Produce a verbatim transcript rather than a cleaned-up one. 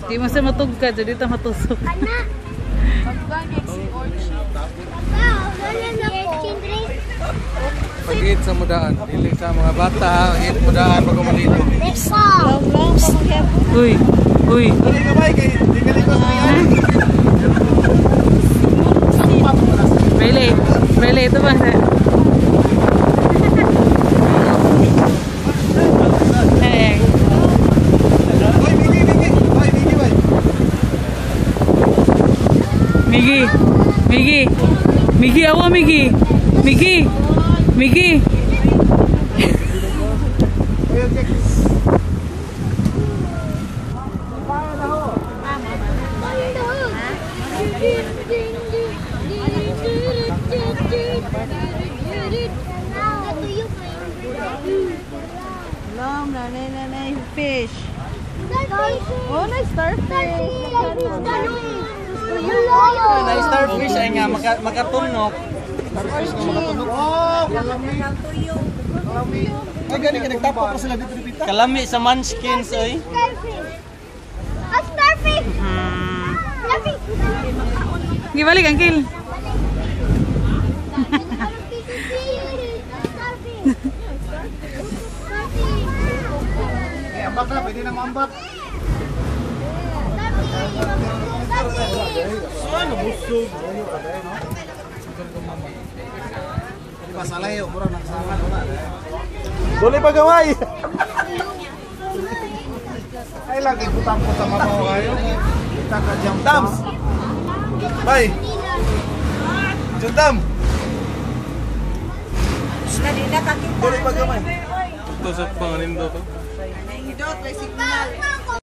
Di mo siya matugkad, jadi ito matusok. Pag-eat sa mudaan, dili sa mga bata, eat mudaan pag umalito. Uy, uy. Bele, bele itu bang. Migi, Migi, Migi, awa Migi, Migi, Migi. Long, nanay, nanay, fish. Oh, nice starfish. Nice starfish ay nga makatunok. Starfish nga makatunok. Oh, kalami. Kalami. Ay gani ka nagtapa pa sila dito dito. Kalami sa munchkins ay. A starfish. Starfish. Gibalik angkil. Ambak na, pwede na maambak. Ano, busog. Pasalay, umurang nakasangan. Duli pa gamay. Ay, lagi putang po sa mabaw kayo. Kita ka jam dams. Bye. Jam dam. Duli pa gamay. Ito sa panganin daw to. Indot, may signal.